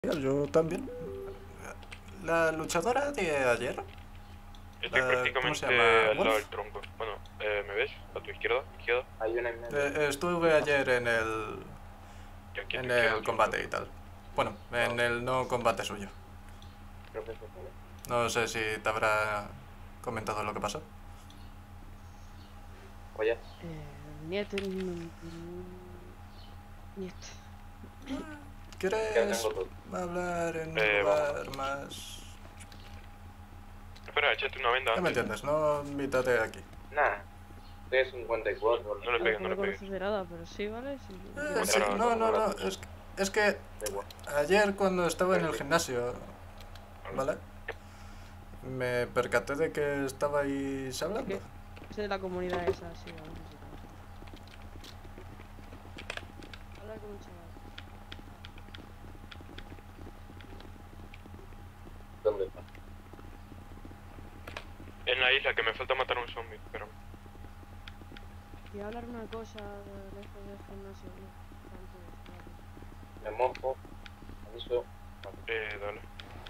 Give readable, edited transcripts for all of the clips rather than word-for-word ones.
Yo también. La luchadora de ayer. Estoy ¿Cómo se prácticamente llama? al lado del ¿Wolf? tronco. Bueno, ¿me ves? A tu izquierda, izquierda. Hay una en medio. Estuve ayer en el. Y aquí a tu En izquierda el otro combate y tronco. tal. Bueno, en el no combate suyo. Creo que es ese, ¿vale? No sé si te habrá comentado lo que pasó. Oye, Niet. Niet. ya ¿Quieres tengo todo. hablar en un Vamos. lugar más? Espera, échate una venda Ya me antes. entiendes, no mítate aquí. Nah, estoy a 54. No le pegues, no No le me pegues. conoces de nada, pero sí, ¿vale? Sí. Sí, Ahora, no. Es que Da igual. ayer cuando estaba en el gimnasio, Vale. ¿vale? Me percaté de que estabais hablando. ¿Qué? Soy de la comunidad esa, sí, vamos a hablar con un chaval. ¿Dónde está? En la isla, que me falta matar a un zombie. Espérame. Quería hablar una cosa lejos del gimnasio, ¿no? Me mojo. Aviso. Dale.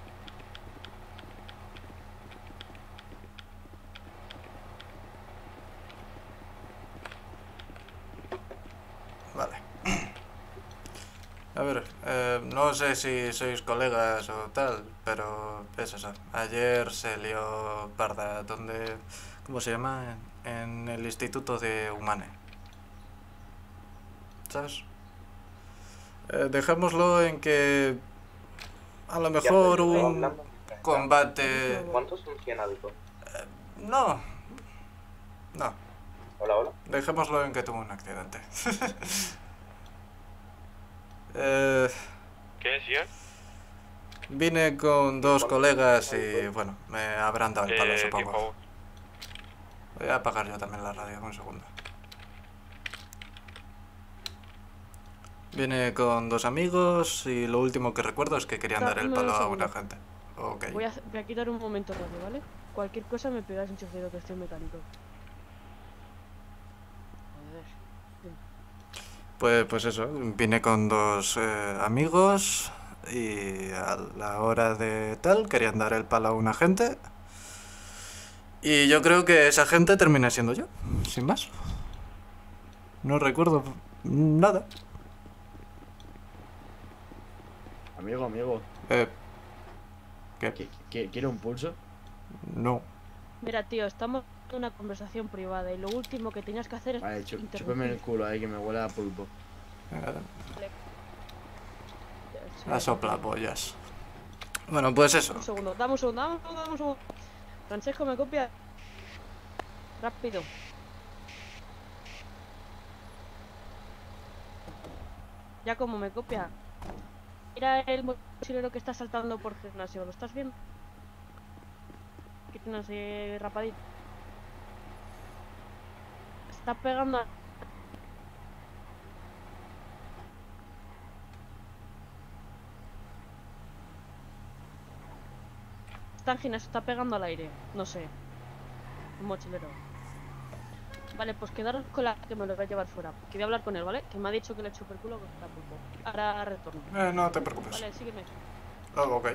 Vale. A ver, no sé si sois colegas o tal, pero es eso. Ayer se lió parda, donde... ¿Cómo se llama? En el Instituto de Humane. ¿Sabes? Dejémoslo en que... A lo mejor Ya, un hablando. combate... ¿Cuántos son 100 hábitos? No. No. Hola, hola. Dejémoslo en que tuvo un accidente. ¿Qué decías? Vine con dos colegas y bueno, me habrán dado el palo, ¿Qué supongo. pavo? Voy a apagar yo también la radio, un segundo. Vine con dos amigos y lo último que recuerdo es que querían dar el Dame un palo a segundo. una gente. Ok. Voy a quitar un momento radio, ¿vale? Cualquier cosa me pegáis un chiflido, que estoy mecánico. Joder. Pues eso, vine con dos amigos y a la hora de tal querían dar el palo a una gente. Y yo creo que esa gente termina siendo yo, sin más. No recuerdo nada. Amigo, ¿Qué? ¿quiere un pulso? No. Mira, tío, estamos en una conversación privada y lo último que tenías que hacer es Vale, chúpeme interrumpir. el culo ahí que me huele a pulpo. La soplapollas. Bueno, pues eso. Un segundo, dame un segundo. Francesco, ¿me copia? Rápido. Ya como me copia. Mira el mochilero que está saltando por gimnasio, ¿lo estás viendo? Que tiene así rapadito. Está pegando a... Está en gimnasio, está pegando al aire. No sé. Un mochilero. Vale, pues quedaros con la que me lo voy a llevar fuera. Que voy a hablar con él, ¿vale? Que me ha dicho que le chupe el culo con la pulpo. Ahora retorno. No te preocupes. Vale, sígueme. Oh, ok.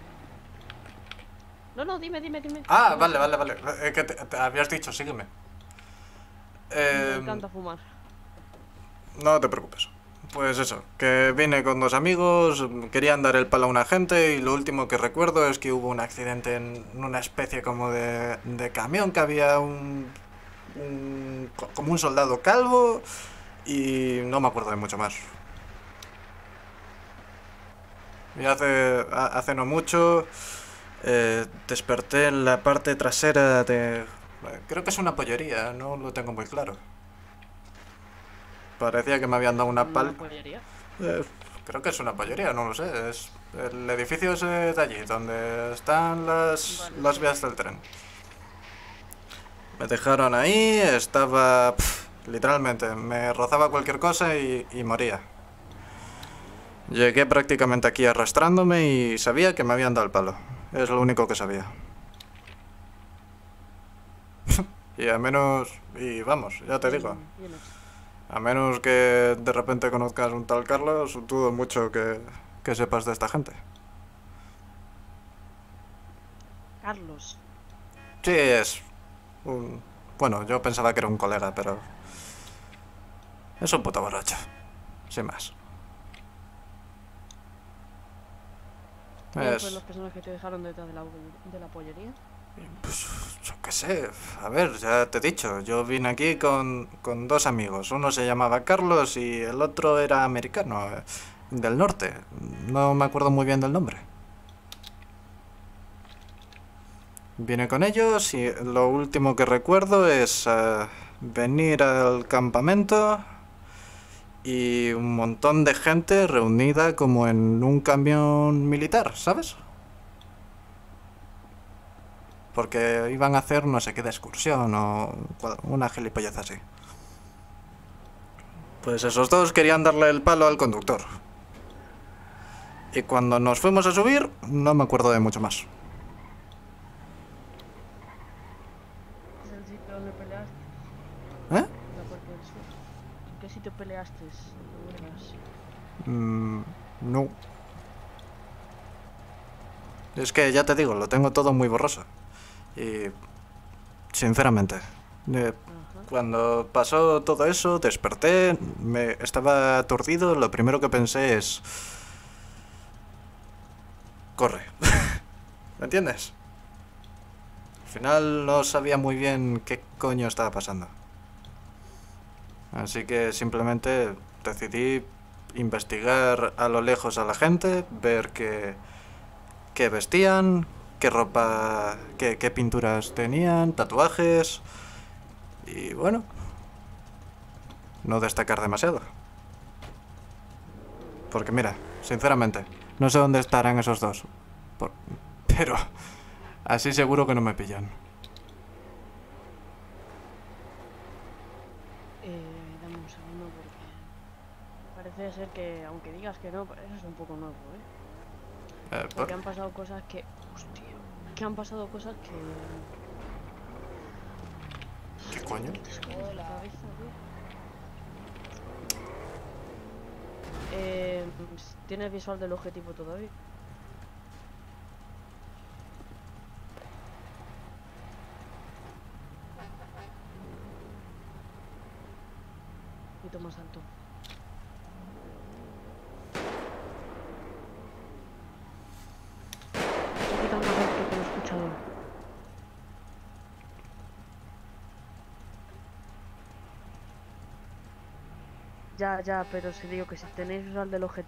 No, dime. Ah, vale. Que te habías dicho, sígueme. Me encanta fumar. No te preocupes. Pues eso, que vine con dos amigos, querían dar el palo a una gente y lo último que recuerdo es que hubo un accidente en una especie como de camión, que había como un soldado calvo y no me acuerdo de mucho más. Y hace no mucho desperté en la parte trasera de... Creo que es una pollería, no lo tengo muy claro. Parecía que me habían dado una pal... pollería. Creo que es una pollería, no lo sé. Es el edificio ese de allí, donde están las vías del tren. Me dejaron ahí, estaba... literalmente, me rozaba cualquier cosa y moría. Llegué prácticamente aquí arrastrándome y sabía que me habían dado el palo. Es lo único que sabía. Y a menos... Y vamos, ya te digo. A menos que de repente conozcas un tal Carlos, dudo mucho que que sepas de esta gente. Carlos. Sí, es un... Bueno, yo pensaba que era un colega, pero... Es un puto borracho. Sin más. ¿Quiénes Es... fueron las personas que te dejaron detrás de la pollería? Pues, yo qué sé. A ver, ya te he dicho. Yo vine aquí con dos amigos. Uno se llamaba Carlos y el otro era americano. Del norte. No me acuerdo muy bien del nombre. Vine con ellos y lo último que recuerdo es venir al campamento y un montón de gente reunida como en un camión militar, ¿sabes? Porque iban a hacer no sé qué de excursión o una gilipollez así. Pues esos dos querían darle el palo al conductor. Y cuando nos fuimos a subir, no me acuerdo de mucho más. ¿Es el sitio donde peleaste? ¿Eh? En la Puerta del Sur. ¿En qué sitio peleaste? ¿Recuerdas? No. Es que ya te digo, lo tengo todo muy borroso. Y... sinceramente... Ajá. cuando pasó todo eso, desperté, estaba aturdido, lo primero que pensé es... corre. ¿Me entiendes? Al final no sabía muy bien qué coño estaba pasando. Así que simplemente decidí investigar a lo lejos a la gente, ver qué vestían, qué ropa, qué pinturas tenían, tatuajes... y bueno, no destacar demasiado. Porque mira, sinceramente, no sé dónde estarán esos dos. Pero así seguro que no me pillan. Dame un segundo porque parece ser que, aunque digas que no, eso es un poco nuevo, Porque han pasado cosas que... hostia, que han pasado cosas que... ¿Qué coño? La cabeza, ¿tienes visual del objetivo todavía? Un poquito más alto. Un poquito más alto que lo he escuchado. Ya, pero si digo que si tenéis visual del objetivo...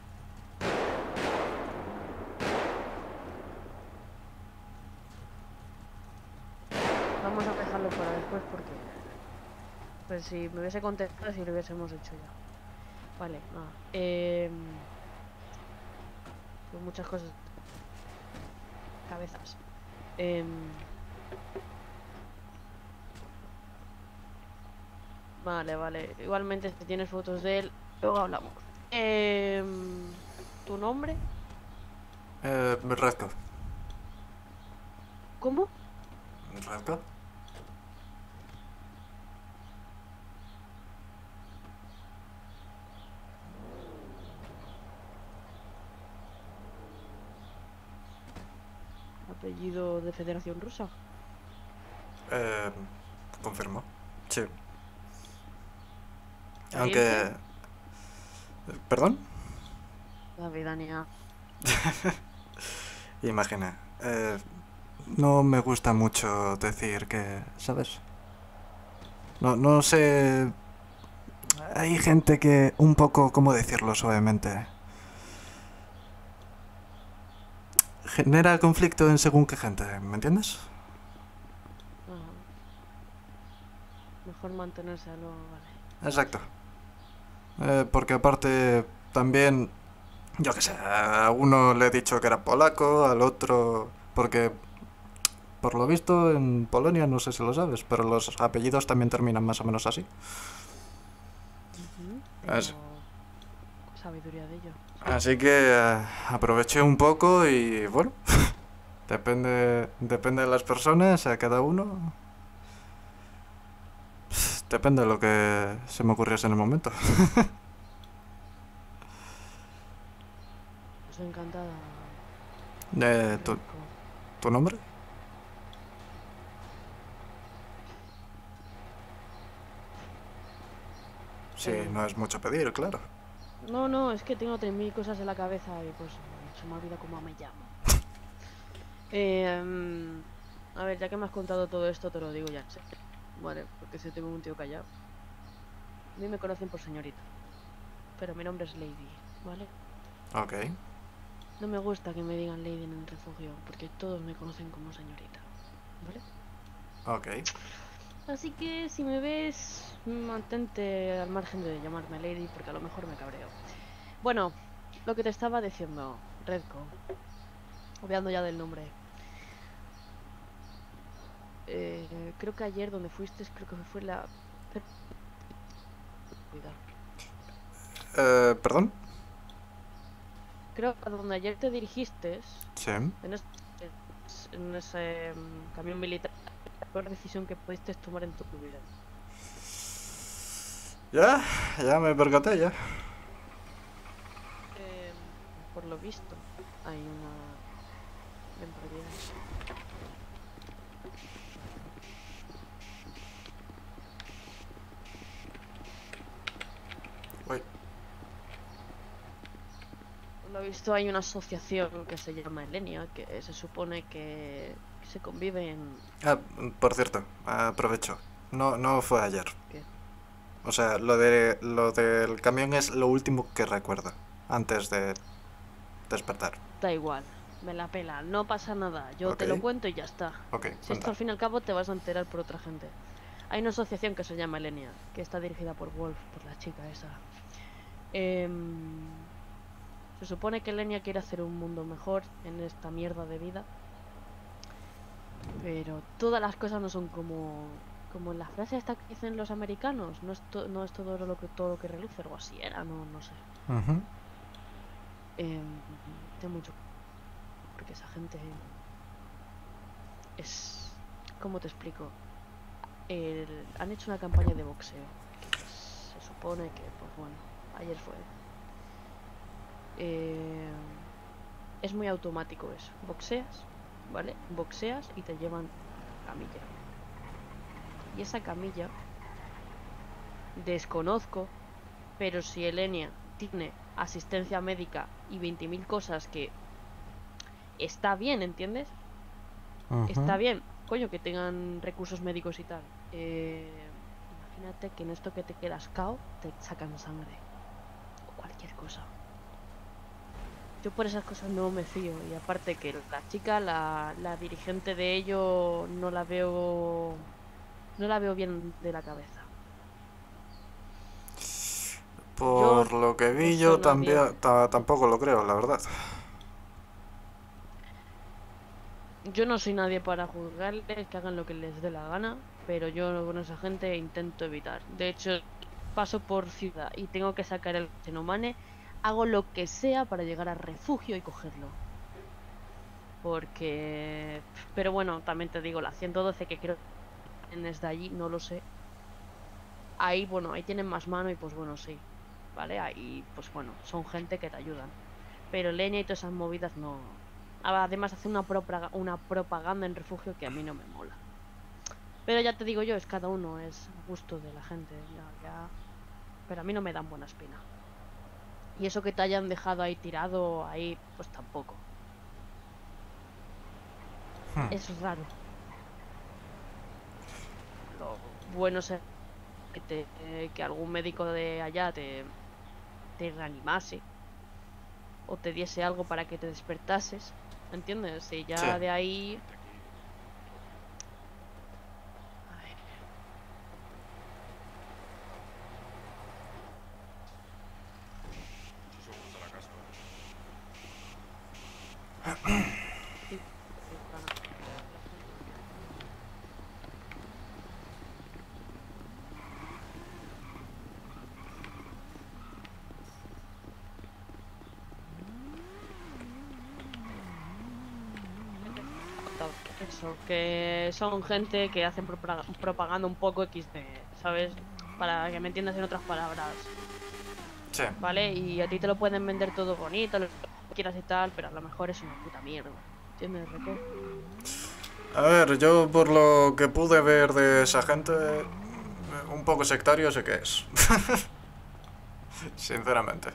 Vamos a dejarlo para después porque... pues si me hubiese contestado si lo hubiésemos hecho ya. Vale, nada. Pues muchas cosas. Cabezas. Vale. Igualmente si tienes fotos de él, luego hablamos. ¿Tu nombre? Redco. ¿Cómo? ¿Redco? Apellido de Federación Rusa. Confirmo. Sí. ¿Pariente? Aunque... ¿Perdón? Davidania. Imagina. No me gusta mucho decir que... ¿sabes? No sé... Hay gente que... un poco... ¿cómo decirlo suavemente? Genera conflicto en según qué gente, ¿me entiendes? Ajá. Mejor mantenerse a lo... Vale. Exacto. Porque aparte también, yo qué sé, a uno le he dicho que era polaco, al otro... porque, por lo visto, en Polonia, no sé si lo sabes, pero los apellidos también terminan más o menos así. Pero... sabiduría de ello. Así que aproveché un poco y bueno, depende de las personas, a cada uno. Depende de lo que se me ocurriese en el momento. Pues encantada. ¿Tu, Reiko. tu nombre? Sí, no es mucho pedir, claro. No, no, es que tengo 3000 cosas en la cabeza y pues se me olvida cómo me llamo. A ver, ya que me has contado todo esto, te lo digo ya en serio. Vale, porque si tengo un tío callado. A mí me conocen por señorita. Pero mi nombre es Lady, ¿vale? Ok. No me gusta que me digan Lady en el refugio, porque todos me conocen como señorita, ¿vale? Ok. Así que si me ves, mantente al margen de llamarme Lady, porque a lo mejor me cabreo. Bueno, lo que te estaba diciendo, Redco, obviando ya del nombre. Creo que ayer donde fuiste, creo que fue la... Cuidado. ¿Perdón? Creo que a donde ayer te dirigiste, Sí. en ese camión militar, la peor decisión que pudiste tomar en tu vida. Ya me percaté, ya. Por lo visto, hay una... Ven por allí. Uy. Por lo visto hay una asociación que se llama Elenia, que se supone que se convive en... Ah, por cierto, aprovecho. No fue ayer. ¿Qué? O sea, lo del camión es lo último que recuerdo antes de despertar. Da igual, me la pela, no pasa nada, yo te Ok. lo cuento y ya está. Ok, Si esto cuenta. al fin y al cabo te vas a enterar por otra gente. Hay una asociación que se llama Elenia, que está dirigida por Wolf, por la chica esa. Se supone que Elenia quiere hacer un mundo mejor en esta mierda de vida. Pero todas las cosas no son como en la frase esta que dicen los americanos. No es todo lo que reluce, o así era, no sé. Ujú. Tengo mucho... Porque esa gente es... ¿Cómo te explico? Han hecho una campaña de boxeo. Que se supone que, pues bueno, ayer fue. Es muy automático eso. Boxeas, ¿vale? Boxeas y te llevan a camilla. Y esa camilla, desconozco, pero si Elenia tiene asistencia médica y 20.000 cosas que está bien, ¿entiendes? Ujú. Está bien, coño, que tengan recursos médicos y tal. Imagínate que en esto que te quedas cao, te sacan sangre. O cualquier cosa. Yo por esas cosas no me fío. Y aparte que la chica, la dirigente de ello, no la veo bien de la cabeza. Por lo que vi no yo soy nadie. también tampoco lo creo, la verdad. Yo no soy nadie para juzgarles, que hagan lo que les dé la gana, pero yo con esa gente intento evitar. De hecho, paso por ciudad y tengo que sacar el Xenomane, hago lo que sea para llegar al refugio y cogerlo. Porque... Pero bueno, también te digo, la 112 que creo que es de allí, no lo sé. Ahí, bueno, ahí tienen más mano y pues bueno, sí. ¿Vale? Ahí, pues bueno, son gente que te ayudan. Pero leña y todas esas movidas no... Además hace una propaganda en refugio que a mí no me mola. Pero ya te digo yo, es cada uno, es gusto de la gente. Ya. Pero a mí no me dan buena espina. Y eso que te hayan dejado ahí tirado, ahí, pues tampoco. Es raro. Lo bueno es que algún médico de allá te reanimase. O te diese algo para que te despertases. ¿Entiendes? Y ya Sí. de ahí... Eso, que son gente que hacen propaganda un poco XD, ¿sabes? Para que me entiendas en otras palabras, Sí. ¿vale? Y a ti te lo pueden vender todo bonito, quieras y tal, pero a lo mejor es una puta mierda. ¿Entiendes, Reco? A ver, yo por lo que pude ver de esa gente, un poco sectario sé que es. Sinceramente.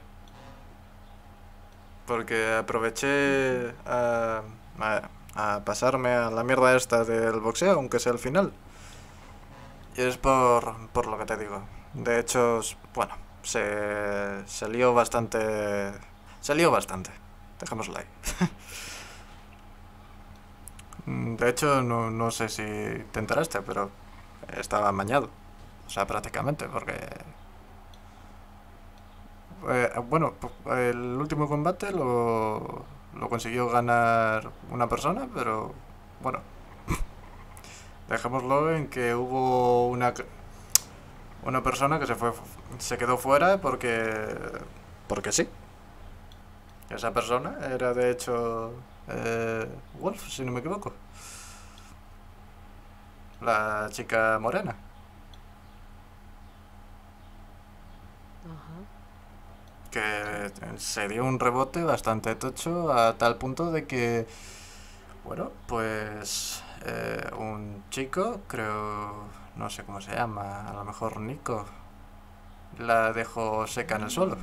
Porque aproveché a pasarme a la mierda esta del boxeo, aunque sea el final. Y es por lo que te digo. De hecho, bueno, se lió bastante. Se lió bastante. Dejémoslo ahí. De hecho, no sé si te enteraste, pero estaba amañado. O sea, prácticamente, porque... bueno, el último combate lo consiguió ganar una persona, pero bueno, dejémoslo en que hubo una persona que se quedó fuera porque sí. Esa persona era de hecho Wolf, si no me equivoco. La chica morena. Ajá. Que se dio un rebote bastante tocho a tal punto de que, bueno, pues un chico, creo, no sé cómo se llama, a lo mejor Nico, la dejó seca en el suelo.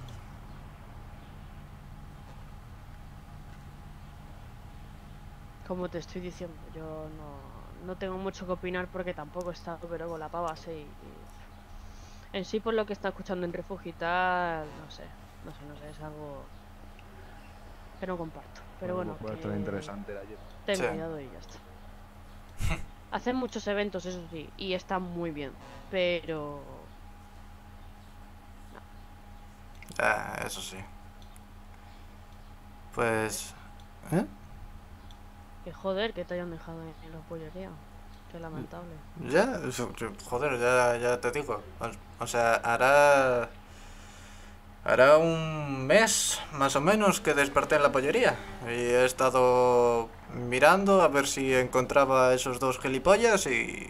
Como te estoy diciendo, yo no tengo mucho que opinar porque tampoco he estado, pero con la pava sí. En sí, por lo que está escuchando en refugio y tal, no sé, es algo que no comparto. Pero bueno, Pues esto es interesante de ayer. ten Sí. cuidado y ya está. Hacen muchos eventos, eso sí, y están muy bien, pero... Eso sí. Pues... ¿Eh? Que joder, que te hayan dejado en la pollería. Qué lamentable. Ya, joder, ya te digo. O sea, hará un mes más o menos que desperté en la pollería. Y he estado mirando a ver si encontraba esos dos gilipollas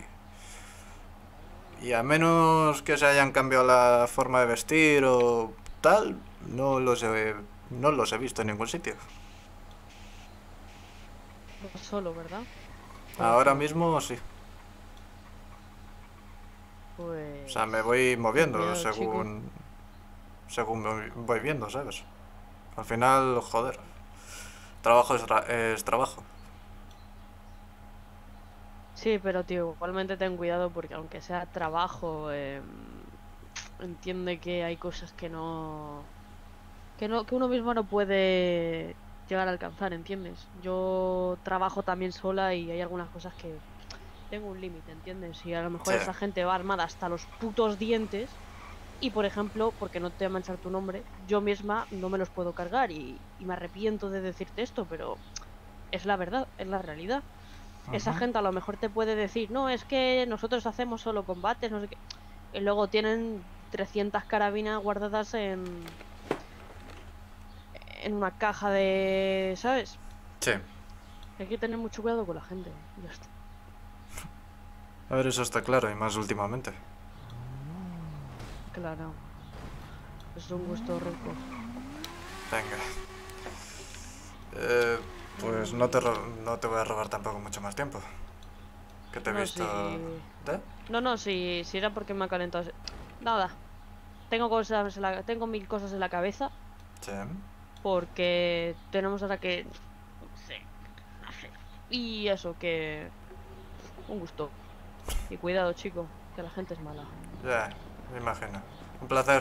y a menos que se hayan cambiado la forma de vestir o tal, no los he visto en ningún sitio. Vas solo, ¿verdad? Ahora mismo sí. Pues... O sea, me voy moviendo Cuidado, según me voy viendo, ¿sabes? Al final, joder, trabajo es trabajo. Sí, pero tío, igualmente ten cuidado porque aunque sea trabajo, entiende que hay cosas que uno mismo no puede llegar a alcanzar, ¿entiendes? Yo trabajo también sola y hay algunas cosas que tengo un límite, ¿entiendes? Y a lo mejor Sí. esa gente va armada hasta los putos dientes y, por ejemplo, porque no te voy a manchar tu nombre, yo misma no me los puedo cargar y me arrepiento de decirte esto, pero es la verdad, es la realidad. Esa Ujú. gente a lo mejor te puede decir, no, es que nosotros hacemos solo combates, no sé qué. Y luego tienen 300 carabinas guardadas en una caja de... ¿sabes? Sí. Hay que tener mucho cuidado con la gente. Ya está. A ver, eso está claro, y más últimamente. Claro. Es un gusto rico. Venga. Pues no te voy a robar tampoco mucho más tiempo. Que te he No, visto... sí. ¿De? No, si era porque me ha calentado. Nada. Tengo 1000 cosas en la cabeza. Sí. Porque tenemos ahora que... no sé, hacer. Y eso, que... un gusto. Y cuidado, chico, que la gente es mala. Ya, me imagino. Un placer.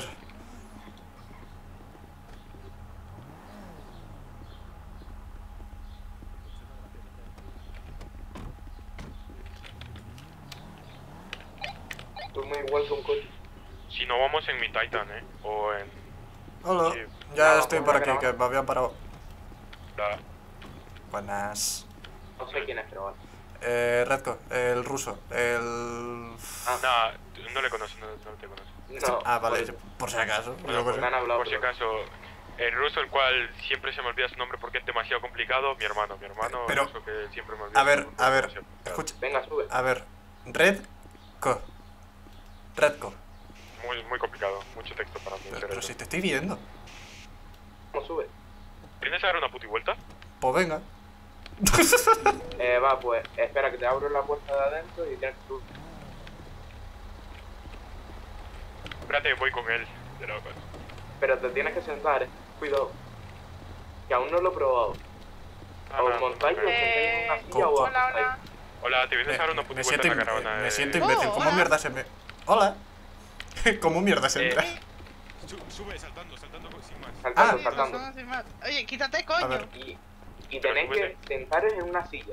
Tú muy igual con coche. Si no vamos en mi Titan, o en... Hola. Sí. Ya Nada, estoy pues por ya aquí, grabamos. que me habían parado. la- Buenas. No sé quién es, pero vale. Redco, el ruso. El... Nah, no le conozco, no te conozco. No. Ah, vale, pues, por si acaso. Bueno, yo qué sé. me han hablado. Por si pero- acaso, el ruso, el cual siempre se me olvida su nombre porque es demasiado complicado, mi hermano, Pero- el ruso que siempre me olvida A su ver, nombre porque a es ver, demasiado complicado. escucha. Venga, sube. A ver, Redco. Redco. Muy complicado, mucho texto para mí. Pero pero si te estoy viendo. ¿Cómo sube? ¿Tienes a dar una puti vuelta? Pues venga. Va, pues espera que te abro la puerta de adentro y tienes que... Espérate, voy con él. De locos. Pero te tienes que sentar, Cuidado. Que aún no lo he probado. ¿Os montáis o os sentáis en una silla o os Hola, acostáis? hola. Hola, te vienes a dar una puti Me vuelta siento, en la caravana. me siento imbécil. ¿Cómo hola. mierda se me...? Hola. ¿Cómo mierda se entra? Sube, saltando sin más. Saltando, Sí, saltando. pasamos sin más. Oye, quítate, A coño. ver. Y tenéis que sentaros en una silla.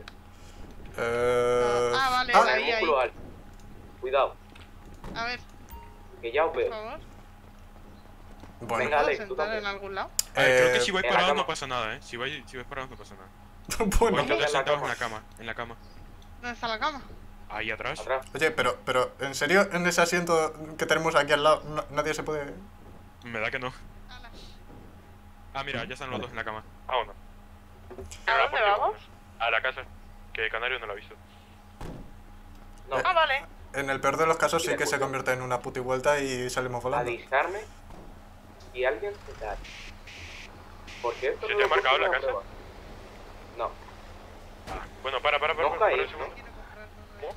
Ah, vale, Con la el vi ahí. músculo alto. Cuidado, A ver, que ya os por veo. favor. Bueno, Venga, ¿Puedo Alex, tú sentar también. en algún lado? A ver, creo que eh, si vais en la parados cama. no pasa nada, Si vais parados no pasa nada. bueno. Voy todos en la sentados cama. en la cama. ¿Dónde está la cama? Ahí atrás. Atrás. Oye, pero, ¿en serio en ese asiento que tenemos aquí al lado nadie se puede...? Me da que no. Ala. Ah, mira, ya están los dos en la cama. Vámonos. ¿A dónde vamos? A la casa. Que Canario no lo ha visto. No, Ah, vale. En el peor de los casos Y sí que se después- convierte en una puti vuelta y salimos volando. avisarme si alguien se cae. Porque esto ¿Se no te lo ha marcado puse en la casa? prueba. No, Bueno, para No un caéis, segundo. Quiero comprar uno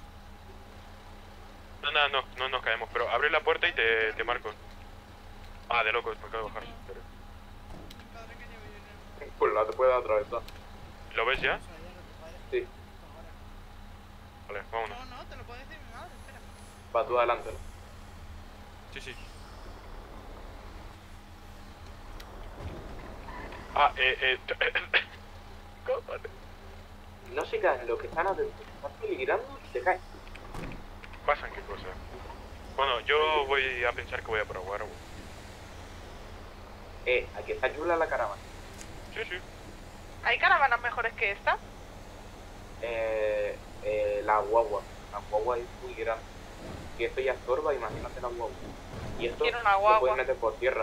de estos. No nos caemos, pero abre la puerta y te marco. Ah, de locos, me acabo de bajar. Pero- Mi padre que llevo yo. pues la te puede atravesar. ¿Lo ves ya? Sí, Vale, vámonos. No, te lo puede decir mi madre, espera. va tú adelante, ¿no? Sí. Ah, Cojones. No se caen, los que están atentos. Están peligrando y se caen. Pasan qué cosas. Bueno, yo voy a pensar que voy a probar. Aquí está chula la caravana. Sí. ¿Hay caravanas mejores que esta? La guagua. La guagua es muy grande. Si esto ya estorba, imagínate la guagua. Y esto Quiero una lo guagua. puedes meter por tierra.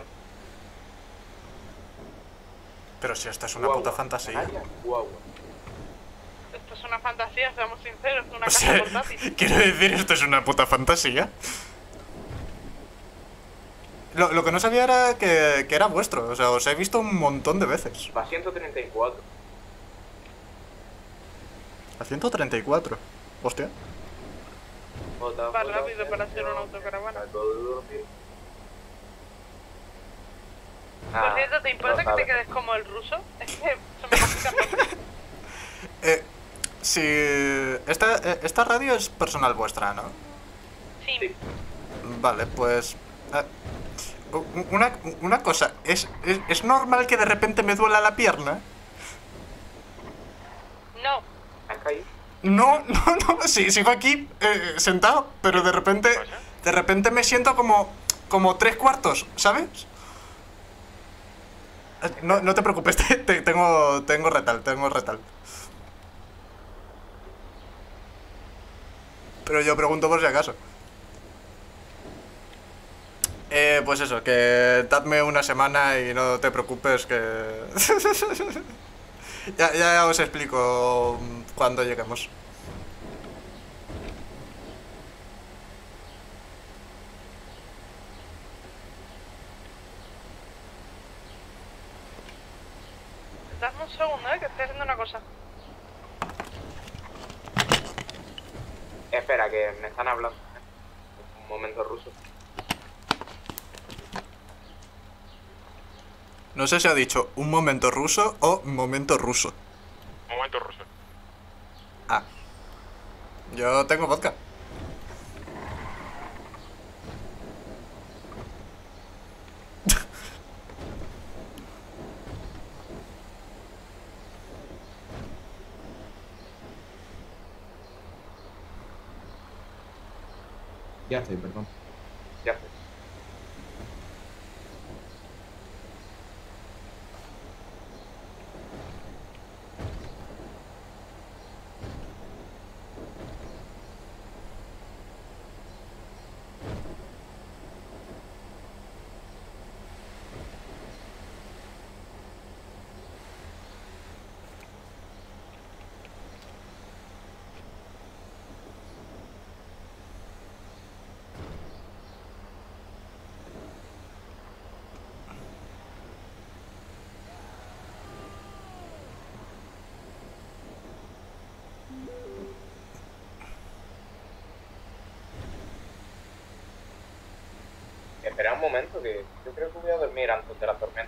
Pero si esta es una Guagua. puta fantasía. Canalla, guagua. Esto es una fantasía, seamos sinceros, es una O casa sea, portátil. quiero decir, esto es una puta fantasía. Lo que no sabía era que era vuestro. O sea, os he visto un montón de veces. Va 134. A 134. Hostia. Va rápido para hacer una autocaravana. Por cierto, ¿te importa que te quedes como el ruso? Es que se me complica mucho. Si... Esta radio es personal vuestra, ¿no? Sí. Vale, pues... una cosa, ¿es normal que de repente me duela la pierna? No. ¿Has caído? No, sí, sigo aquí sentado, pero de repente me siento como 3/4, ¿sabes? No te preocupes, tengo retal. Pero yo pregunto por si acaso. Pues eso, que dadme una semana y no te preocupes que... ya os explico cuando lleguemos. Dame un segundo, que estoy haciendo una cosa. Espera, que me están hablando. Un momento ruso. No sé si ha dicho un momento ruso o momento ruso. Momento ruso. Ah. Yo tengo vodka. Ya estoy, perdón. Ya sé. espera un momento, que yo creo que voy a dormir antes de la tormenta.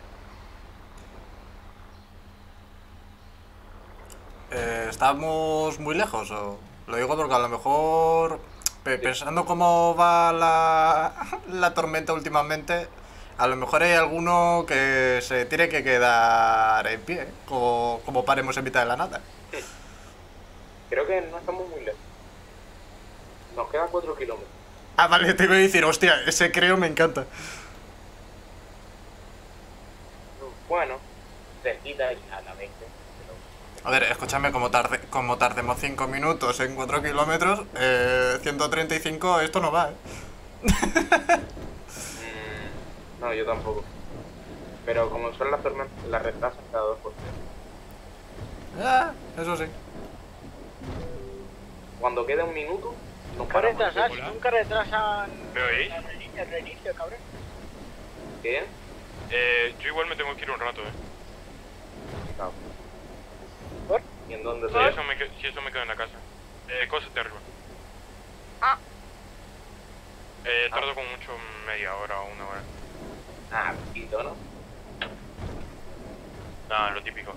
¿Estamos muy lejos o...? Lo digo porque a lo mejor, pensando cómo va la tormenta últimamente, a lo mejor hay alguno que se tiene que quedar en pie, como paremos en mitad de la nada. Creo que no estamos muy lejos. Nos quedan 4 kilómetros. Ah, vale, te voy a decir, hostia, ese creo me encanta. Bueno, cerquita y a la vez. A ver, escúchame, como tardemos 5 minutos en 4 kilómetros, 135, esto no va, ¿eh? No, yo tampoco. Pero como son las tormentas, las retrasan cada 2 por 3. Eso sí. Cuando quede un minuto, nos Nunca paramos. retrasan, si nunca retrasan ¿Me oís? el reinicio, cabrón. ¿Qué? Yo igual me tengo que ir un rato, Claro. ¿Por? ¿Y en dónde Si te eso me quedo en la casa. Cosas de arriba. Ah. Tardo como mucho media hora o 1 hora. Ah, poquito, ¿no? Nada, lo típico.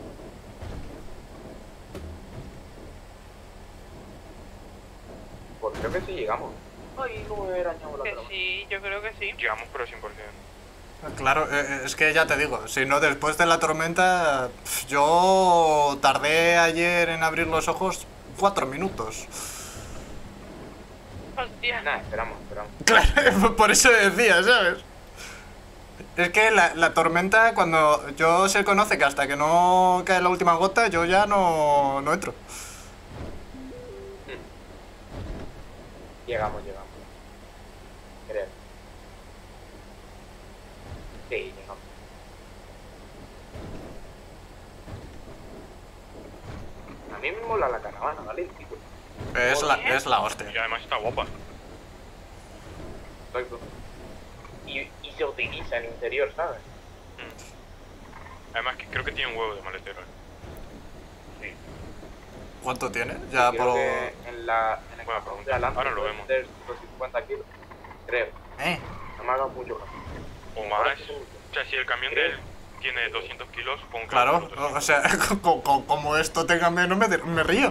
Pues creo que sí llegamos. Ay, no me arañado la Que broma. sí, yo creo que sí. Llegamos pero 100%. Claro, es que ya te digo, si no después de la tormenta, yo tardé ayer en abrir los ojos 4 minutos. Hostia. Nada, esperamos. Claro, por eso decía, ¿sabes? Es que la tormenta, cuando yo se conoce que hasta que no cae la última gota, yo ya no entro. Llegamos. Creo. Sí, llegamos. A mí me mola la caravana, ¿vale? Tipo, Es la hostia. Y además está guapa. exacto. Y se utiliza en interior, ¿sabes? Además que creo que tiene un huevo de maletero. Sí. ¿Cuánto tiene? Ya Creo por... que en el Buena cajón pregunta. de adelante Ahora lo puede vemos. ser 150 kilos. Creo. No me hagas mucho caso. O más. O sea, si el camión de él tiene 200 kilos, supongo que... Claro, los otros o sea, como esto tenga menos, me río.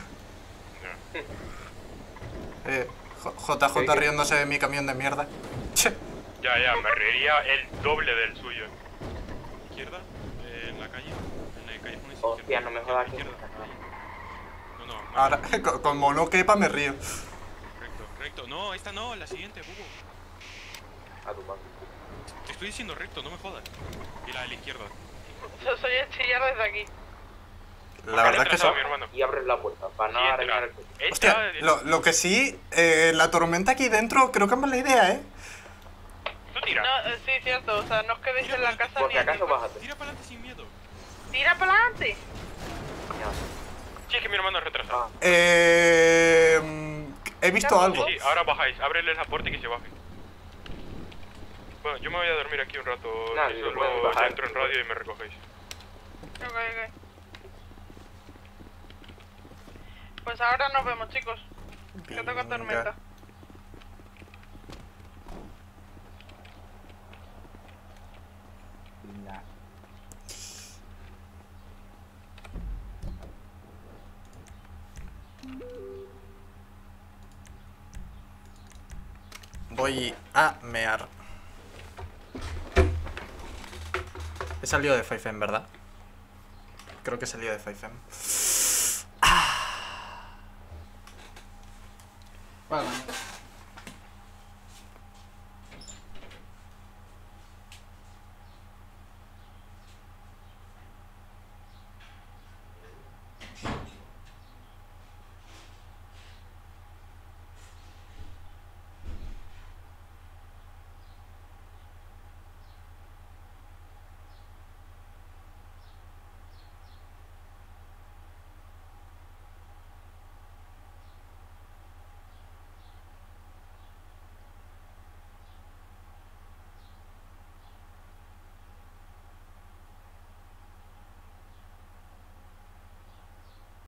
JJ riéndose de mi camión de mierda. Che. Ya, me reiría el doble del suyo. ¿Izquierda? En la calle. En la calle pones Hostia, izquierda. no me jodas que... Izquierda. No, Ahora, como no quepa, me río. recto. No, esta no, la siguiente, Bubo. A tu paso. Te estoy diciendo recto, no me jodas. Y la de la izquierda. Soy el chillar desde aquí. La verdad es que sí. mi hermano. Y abres la puerta para no Sí, arañar entra. el coche. Hostia, lo que sí, la tormenta aquí dentro creo que es mala idea, ¿eh? Tú tira. No, sí, cierto. O sea, no os quedéis en la casa Por ni si acaso ni- bájate. Tira para adelante sin miedo. ¡Tira para adelante! Sí, es que mi hermano es retrasado. He visto algo. Sí, ahora bajáis. Ábrele la puerta y que se baje. Bueno, yo me voy a dormir aquí un rato. Nah, Eso yo puedo luego bajar. entro en radio y me recogéis. Ok. Pues ahora nos vemos, chicos. Que toca Venga. tormenta. Voy a mear. He salido de 5M, ¿verdad? Creo que he salido de 5M. Bueno,